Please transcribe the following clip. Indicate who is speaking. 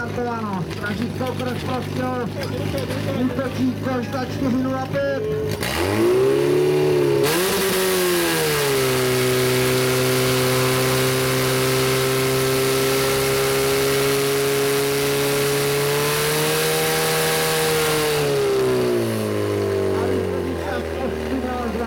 Speaker 1: nastartováno. Stražisko Okres Prostějov útočí Koš za 4:05.